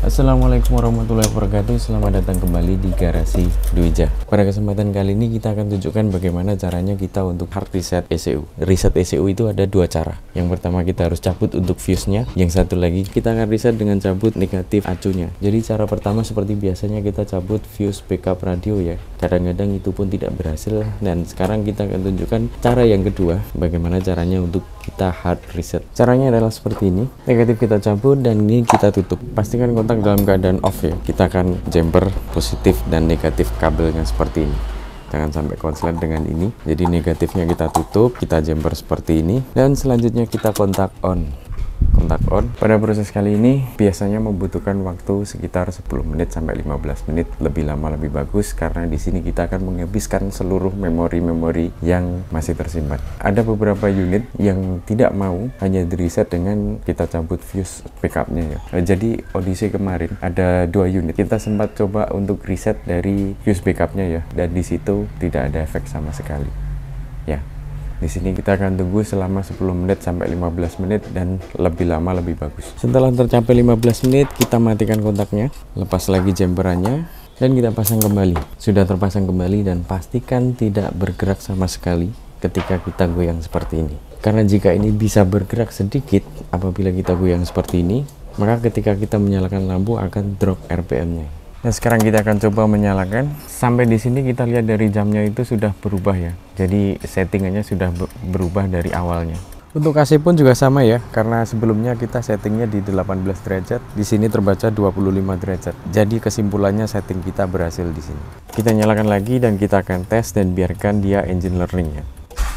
Assalamualaikum warahmatullahi wabarakatuh. Selamat datang kembali di Garasi Dwija. Pada kesempatan kali ini kita akan tunjukkan bagaimana caranya kita untuk hard reset ECU. Reset ECU itu ada dua cara. Yang pertama kita harus cabut untuk fuse-nya. Yang satu lagi kita akan reset dengan cabut negatif acunya. Jadi cara pertama seperti biasanya kita cabut fuse backup radio ya. Kadang-kadang itu pun tidak berhasil. Dan sekarang kita akan tunjukkan cara yang kedua. Bagaimana caranya untuk kita hard reset. Caranya adalah seperti ini. Negatif kita cabut dan ini kita tutup. Pastikan kontak dalam keadaan off ya. Kita akan jumper positif dan negatif kabelnya seperti ini. Jangan sampai konslet dengan ini. Jadi negatifnya kita tutup, kita jumper seperti ini, dan selanjutnya kita kontak on. Kontak on. Pada proses kali ini biasanya membutuhkan waktu sekitar 10 menit sampai 15 menit. Lebih lama lebih bagus karena di sini kita akan menghabiskan seluruh memori-memori yang masih tersimpan. Ada beberapa unit yang tidak mau hanya di reset dengan kita cabut fuse backupnya ya. Jadi Odyssey kemarin ada 2 unit. Kita sempat coba untuk reset dari fuse backupnya ya, dan di situ tidak ada efek sama sekali. Ya. Di sini kita akan tunggu selama 10 menit sampai 15 menit dan lebih lama lebih bagus. Setelah tercapai 15 menit, kita matikan kontaknya, lepas lagi jumperannya, dan kita pasang kembali. Sudah terpasang kembali dan pastikan tidak bergerak sama sekali ketika kita goyang seperti ini. Karena jika ini bisa bergerak sedikit apabila kita goyang seperti ini, maka ketika kita menyalakan lampu akan drop RPM-nya. Nah, sekarang kita akan coba menyalakan. Sampai di sini kita lihat dari jamnya itu sudah berubah ya. Jadi settingannya sudah berubah dari awalnya. Untuk AC pun juga sama ya, karena sebelumnya kita settingnya di 18 derajat. Di sini terbaca 25 derajat. Jadi kesimpulannya setting kita berhasil di sini. Kita nyalakan lagi dan kita akan tes dan biarkan dia engine learning ya.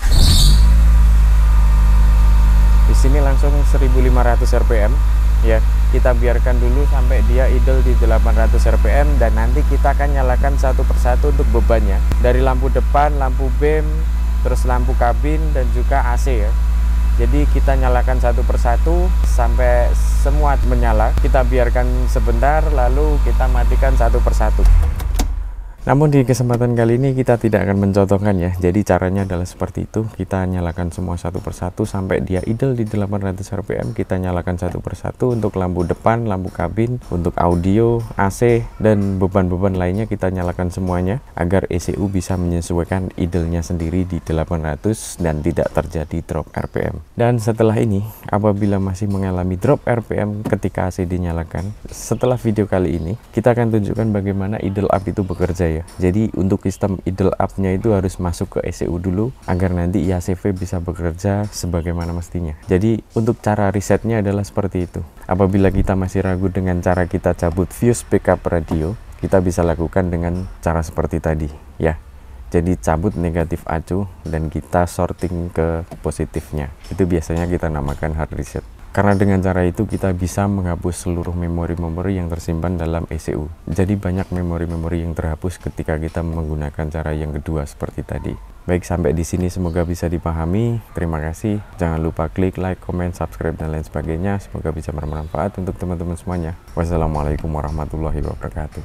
Di sini langsung 1500 rpm ya. Kita biarkan dulu sampai dia idle di 800 rpm dan nanti kita akan nyalakan satu persatu untuk bebannya. Dari lampu depan, lampu bem, terus lampu kabin dan juga AC ya. Jadi kita nyalakan satu persatu sampai semua menyala. Kita biarkan sebentar lalu kita matikan satu persatu. Namun di kesempatan kali ini kita tidak akan mencontohkan ya. Jadi caranya adalah seperti itu. Kita nyalakan semua satu persatu sampai dia idle di 800 rpm. Kita nyalakan satu persatu untuk lampu depan, lampu kabin, untuk audio, AC, dan beban-beban lainnya kita nyalakan semuanya agar ECU bisa menyesuaikan idle-nya sendiri di 800 dan tidak terjadi drop RPM. Dan setelah ini, apabila masih mengalami drop RPM ketika AC dinyalakan, setelah video kali ini kita akan tunjukkan bagaimana idle up itu bekerja ya. Jadi untuk sistem idle up-nya itu harus masuk ke ECU dulu agar nanti IACV bisa bekerja sebagaimana mestinya. Jadi untuk cara resetnya adalah seperti itu. Apabila kita masih ragu dengan cara kita cabut fuse backup radio, kita bisa lakukan dengan cara seperti tadi ya. Jadi cabut negatif acu dan kita sorting ke positifnya. Itu biasanya kita namakan hard reset. Karena dengan cara itu kita bisa menghapus seluruh memori-memori yang tersimpan dalam ECU. Jadi banyak memori-memori yang terhapus ketika kita menggunakan cara yang kedua seperti tadi. Baik, sampai di sini semoga bisa dipahami. Terima kasih. Jangan lupa klik like, comment, subscribe, dan lain sebagainya. Semoga bisa bermanfaat untuk teman-teman semuanya. Wassalamualaikum warahmatullahi wabarakatuh.